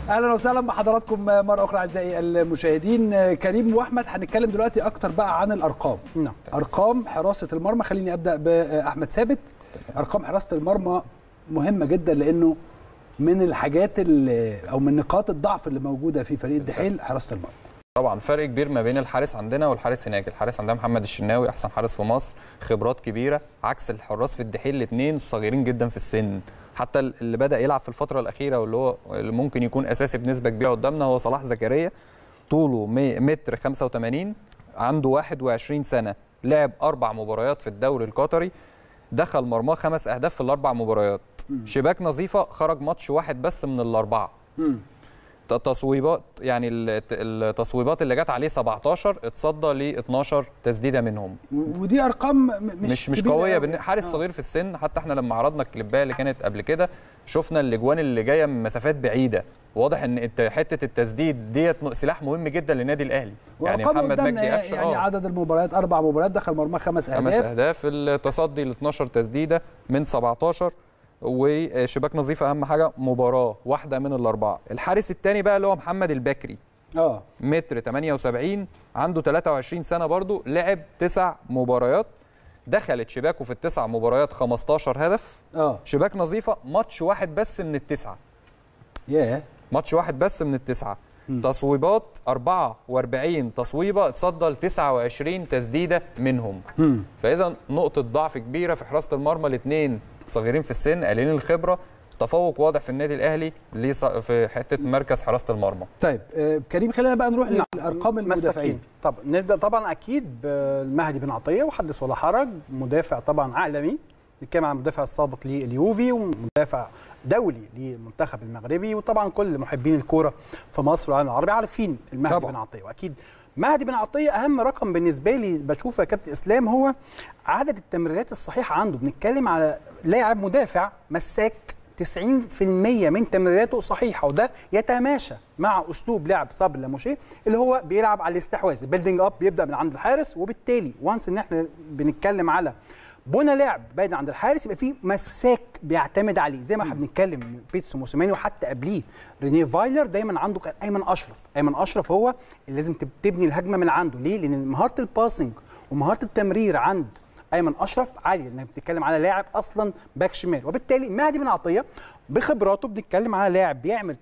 اهلا وسهلا بحضراتكم مره اخرى اعزائي المشاهدين. كريم واحمد هنتكلم دلوقتي اكتر بقى عن الارقام. نعم. ارقام حراسه المرمى، خليني ابدا باحمد ثابت. ارقام حراسه المرمى مهمه جدا لانه من الحاجات او من نقاط الضعف اللي موجوده في فريق الدحيل حراسه المرمى. طبعا فرق كبير ما بين الحارس عندنا والحارس هناك. الحارس عندنا محمد الشناوي احسن حارس في مصر، خبرات كبيره، عكس الحراس في الدحيل الاثنين صغيرين جدا في السن. حتى اللي بدا يلعب في الفتره الاخيره واللي هو اللي ممكن يكون اساسي بنسبه كبيره قدامنا هو صلاح زكريا، طوله متر 85، عنده 21 سنه، لعب 4 مباريات في الدوري القطري، دخل مرماه 5 أهداف في ال4 مباريات. شباك نظيفه، خرج ماتش واحد بس من ال4. تصويبات، يعني التصويبات اللي جت عليه 17، اتصدى ل 12 تسديده منهم. ودي ارقام مش قويه. حارس صغير في السن. حتى احنا لما عرضنا الكليبايه اللي كانت قبل كده شفنا الاجوان اللي جايه من مسافات بعيده. واضح ان حته التسديد ديت سلاح مهم جدا للنادي الاهلي. يعني محمد مجدي قفشه يعني عدد المباريات 4 مباريات، دخل مرمى 5 أهداف. 5 أهداف، التصدي ل 12 تسديده من 17، وشباك نظيفه اهم حاجه، مباراه واحده من ال4. الحارس الثاني بقى اللي هو محمد البكري، متر 78، عنده 23 سنه برضو، لعب 9 مباريات، دخلت شباكه في ال9 مباريات 15 هدف. شباك نظيفه، ماتش واحد بس من ال9. ماتش واحد بس من ال9. تصويبات 44 تصويبه، اتصدى ل 29 تسديده منهم. فاذا نقطه ضعف كبيره في حراسه المرمى، الاثنين صغيرين في السن، قليلين الخبره، تفوق واضح في النادي الاهلي في حته مركز حراسه المرمى. طيب كريم، خلينا بقى نروح للارقام المدافعين. طب نبدا طبعا اكيد بالمهدي بن عطيه، وحدث ولا حرج، مدافع طبعا عالمي. نتكلم عن المدافع السابق لليوفي ومدافع دولي للمنتخب المغربي، وطبعا كل محبين الكوره في مصر والعالم العربي عارفين المهدي بن عطيه. واكيد مهدي بن عطيه اهم رقم بالنسبه لي بشوفه يا كابتن اسلام هو عدد التمريرات الصحيحه عنده. بنتكلم على لاعب مدافع مساك 90% من تمريراته صحيحه، وده يتماشى مع اسلوب لعب صابر لاموشيه اللي هو بيلعب على الاستحواذ، البيلدينج اب، بيبدا من عند الحارس، وبالتالي وانس ان احنا بنتكلم على بنى لعب بعيد عند الحارس يبقى في مساك بيعتمد عليه، زي ما احنا بنتكلم بيتسو موسيماني، وحتى قبليه رينيه فايلر دايما عنده كان ايمن اشرف. ايمن اشرف هو اللي لازم تبني الهجمه من عنده. ليه؟ لان مهاره الباسنج ومهاره التمرير عند ايمن اشرف عاليه، انك بتتكلم على لاعب اصلا باك شمال. وبالتالي مهدي بن عطيه بخبراته بنتكلم على لاعب بيعمل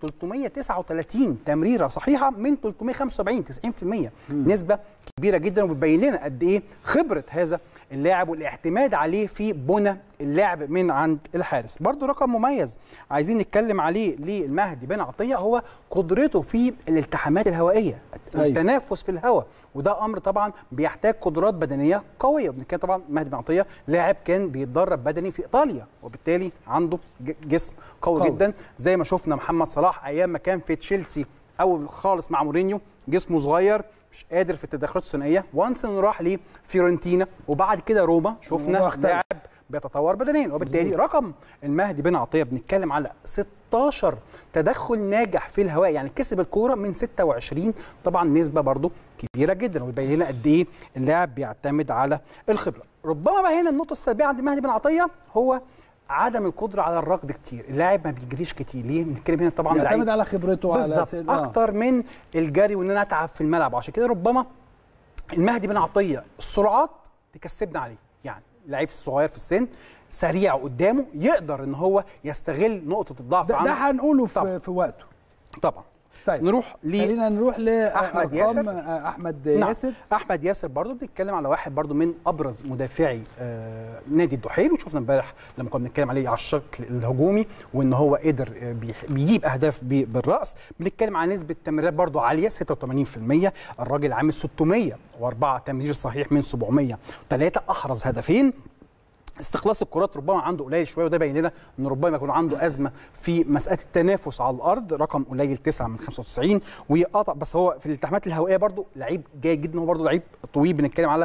339 تمريره صحيحه من 375، 90%، نسبه كبيره جدا، وبتبين لنا قد ايه خبره هذا اللاعب والاعتماد عليه في بنى اللعب من عند الحارس. برضو رقم مميز عايزين نتكلم عليه للمهدي بن عطيه هو قدرته في الالتحامات الهوائيه، التنافس في الهواء، وده امر طبعا بيحتاج قدرات بدنيه قويه. بنتكلم طبعا مهدي بن عطيه لاعب كان بيتدرب بدني في ايطاليا، وبالتالي عنده جسم قوي جدا، زي ما شفنا محمد صلاح ايام ما كان في تشيلسي اول خالص مع مورينيو، جسمه صغير مش قادر في التدخلات الثنائيه، وانس انه راح لفيورنتينا وبعد كده روما، شفنا لاعب بيتطور بدنيا. وبالتالي رقم المهدي بن عطيه بنتكلم على 16 تدخل ناجح في الهواء، يعني كسب الكوره من 26، طبعا نسبه برضو كبيره جدا، ويبين لنا قد ايه اللاعب بيعتمد على الخبره. ربما بقى هنا النقطه السلبيه عند مهدي بن عطيه هو عدم القدره على الركض كتير. اللاعب ما بيجريش كتير. ليه؟ بنتكلم هنا طبعا بيعتمد على خبرته على اكتر من الجري وان انا اتعب في الملعب. عشان كده ربما المهدي بن عطيه السرعات تكسبنا عليه، يعني لعيب صغير في السن سريع قدامه يقدر ان هو يستغل نقطه الضعف عنده. ده هنقوله في وقته طبعا. طيب خلينا نروح لاحمد ياسر. ياسر. احمد ياسر برضو بنتكلم على واحد برضو من ابرز مدافعي نادي الدحيل، وشفنا امبارح لما كنا بنتكلم عليه على الشكل الهجومي وان هو قدر بيجيب اهداف بالراس. بنتكلم على نسبه تمريرات برضو عاليه 86%، الراجل عامل 604 تمرير صحيح من 703، احرز هدفين. استخلاص الكرات ربما عنده قليل شويه، وده باين لنا ان ربما يكون عنده ازمه في مساله التنافس على الارض، رقم قليل 9 من 95، ويقطع. بس هو في الالتحامات الهوائيه برضو لعيب جيد جدا، هو برضو لعيب طويل، بنتكلم على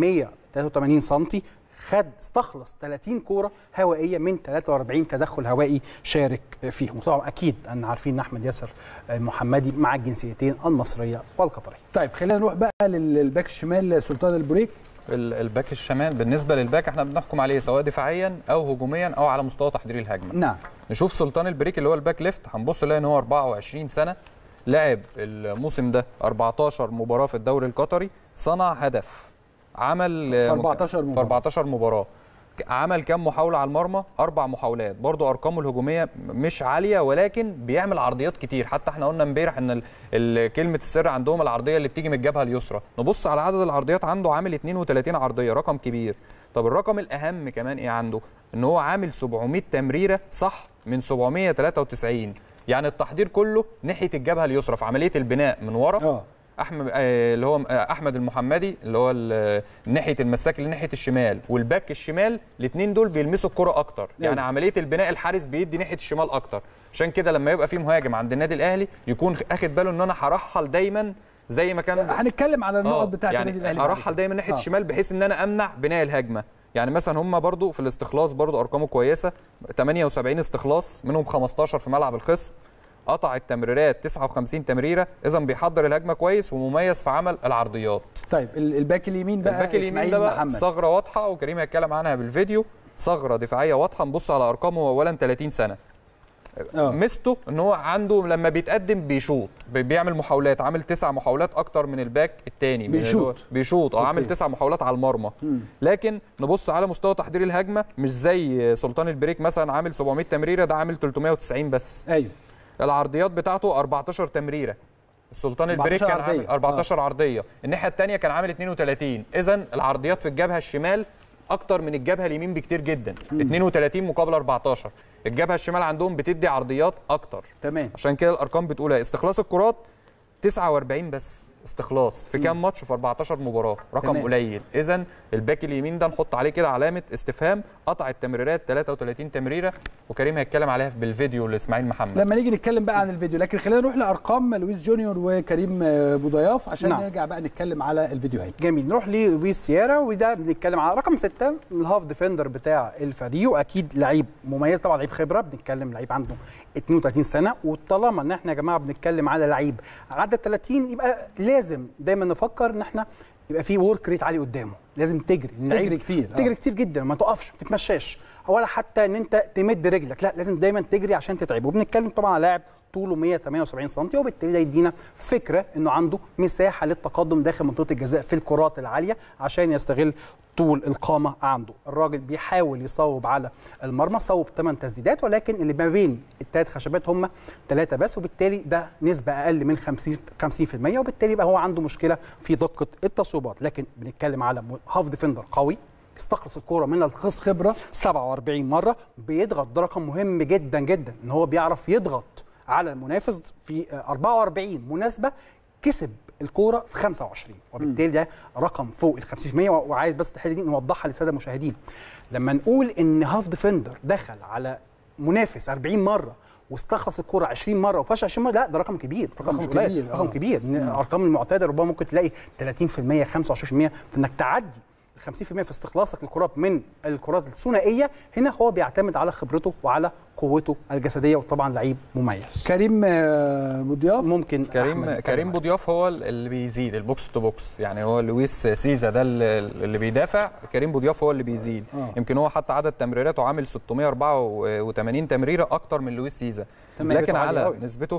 183 سم، استخلص 30 كوره هوائيه من 43 تدخل هوائي شارك فيهم. طبعا اكيد ان عارفين ان احمد ياسر المحمدي مع الجنسيتين المصريه والقطريه. طيب خلينا نروح بقى للباك الشمال سلطان البوريك. الباك الشمال بالنسبه للباك احنا بنحكم عليه سواء دفاعيا او هجوميا او على مستوى تحضير الهجمه. نعم. نشوف سلطان البريك اللي هو الباك ليفت، هنبص نلاقي ان هو 24 سنه، لعب الموسم ده 14 مباراه في الدوري القطري، صنع هدف، عمل في 14 مباراه، عمل كام محاوله على المرمى؟ 4 محاولات. برضو ارقامه الهجوميه مش عاليه ولكن بيعمل عرضيات كتير. حتى احنا قلنا امبارح ان كلمه السر عندهم العرضيه اللي بتيجي من الجبهه اليسرى. نبص على عدد العرضيات عنده، عامل 32 عرضيه، رقم كبير. طب الرقم الاهم كمان ايه عنده؟ ان هو عامل 700 تمريره صح من 793، يعني التحضير كله ناحيه الجبهه اليسرى في عمليه البناء من ورا. احمد اللي هو احمد المحمدي اللي هو ناحيه المساك اللي ناحيه الشمال، والباك الشمال، الاثنين دول بيلمسوا الكره اكتر، يعني عمليه البناء الحارس بيدي ناحيه الشمال اكتر. عشان كده لما يبقى في مهاجم عند النادي الاهلي يكون اخد باله ان انا هرحل دايما زي ما كان، هنتكلم على النقط بتاعه النادي الاهلي، ارحل دايما ناحيه الشمال بحيث ان انا امنع بناء الهجمه. يعني مثلا هم برضو في الاستخلاص برضو ارقامه كويسه، 78 استخلاص منهم 15 في ملعب الخصم، قطع التمريرات 59 تمريره، اذا بيحضر الهجمه كويس ومميز في عمل العرضيات. طيب الباك اليمين بقى، الباك اليمين ده بقى ثغره واضحه وكريم هيتكلم عنها بالفيديو، ثغره دفاعيه واضحه. نبص على ارقامه، اولا 30 سنه، ميزته ان هو عنده لما بيتقدم بيشوط، بيعمل محاولات، عامل 9 محاولات اكتر من الباك الثاني، بيشوط عامل 9 محاولات على المرمى. لكن نبص على مستوى تحضير الهجمه، مش زي سلطان البريك مثلا عامل 700 تمريره، ده عامل 390 بس. ايوه العرضيات بتاعته 14 تمريره، السلطان البريك كان عامل 14 عرضيه، الناحيه الثانيه كان عامل 32. اذا العرضيات في الجبهه الشمال اكتر من الجبهه اليمين بكتير جدا، 32 مقابل 14. الجبهه الشمال عندهم بتدي عرضيات اكتر، تمام. عشان كده الارقام بتقول استخلاص الكرات 49 بس استخلاص في كام ماتش؟ في 14 مباراه، رقم تمام. قليل. اذا الباك اليمين ده نحط عليه كده علامه استفهام. قطع التمريرات 33 تمريره، وكريم هيتكلم عليها بالفيديو لاسماعيل محمد لما نيجي نتكلم بقى عن الفيديو. لكن خلينا نروح لارقام لويس جونيور وكريم بوضياف عشان نرجع بقى نتكلم على الفيديوهات. جميل، نروح للويس سيارا، وده بنتكلم على رقم 6 الهاف ديفندر بتاع الفريق، واكيد لعيب مميز طبعا، لعيب خبره، بنتكلم لعيب عنده 32 سنه. وطالما ان احنا يا جماعه بنتكلم على لعيب عدى 30 يبقى لازم دايما نفكر ان احنا يبقى في ورك ريت عالي قدامه، لازم تجري كتير، تجري كتير جدا، ما تقفش ما تتمشاش ولا حتى ان انت تمد رجلك، لا لازم دايما تجري عشان تتعب. وبنتكلم طبعا على لاعب طوله 178 سم، وبالتالي ده يدينا فكره انه عنده مساحه للتقدم داخل منطقه الجزاء في الكرات العاليه عشان يستغل طول القامه عنده. الراجل بيحاول يصوب على المرمى، صوب 8 تسديدات، ولكن اللي ما بين الثلاث خشبات هم 3 بس، وبالتالي ده نسبه اقل من 50%، وبالتالي يبقى هو عنده مشكله في دقه التصويبات. لكن بنتكلم على هاف ديفندر قوي، بيستخلص الكوره من الخصم خبره 47 مره، بيضغط. ده رقم مهم جدا جدا، ان هو بيعرف يضغط على المنافس. في 44 مناسبه كسب الكوره في 25، وبالتالي ده رقم فوق ال 50%. وعايز بس الحته دي نوضحها للساده المشاهدين، لما نقول ان هاف ديفندر دخل على منافس 40 مره واستخلص الكوره 20 مره وفاش 20 مره، لا ده رقم كبير، رقم مش قليل، رقم كبير. الارقام المعتاده ربما ممكن تلاقي 30%، 25%، فانك تعدي 50% في استخلاصك للكرات من الكرات الثنائيه. هنا هو بيعتمد على خبرته وعلى قوته الجسديه، وطبعا لعيب مميز. كريم بوضياف ممكن كريم بوضياف هو اللي بيزيد البوكس تو بوكس، يعني هو لويس سيزا ده اللي بيدافع، كريم بوضياف هو اللي بيزيد. يمكن هو حتى عدد تمريراته عامل 684 تمريره اكتر من لويس سيزا، لكن على نسبته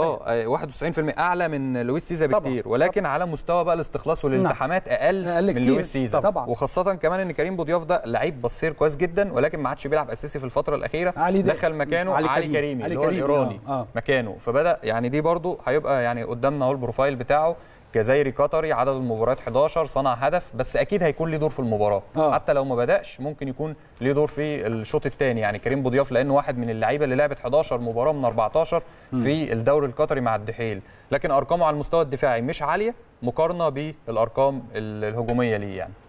91% اعلى من لويس سيزا بكتير، ولكن على مستوى بقى الاستخلاص والالتحامات اقل من لويس سيزا طبعا. وخاصه كمان ان كريم بوضياف ده لعيب بصير كويس جدا، ولكن ما عادش بيلعب اساسي في الفتره الاخيره، دخل مكانه علي كريمي اللي هو الايراني مكانه، فبدا يعني دي برضو هيبقى يعني قدامنا اهو البروفايل بتاعه، جزائري قطري، عدد المباريات 11، صنع هدف، بس اكيد هيكون ليه دور في المباراه. حتى لو ما بداش ممكن يكون ليه دور في الشوط الثاني، يعني كريم بوضياف لانه واحد من اللعيبه اللي لعبت 11 مباراه من 14 في الدوري القطري مع الدحيل، لكن ارقامه على المستوى الدفاعي مش عاليه مقارنه بالارقام الهجوميه ليه يعني.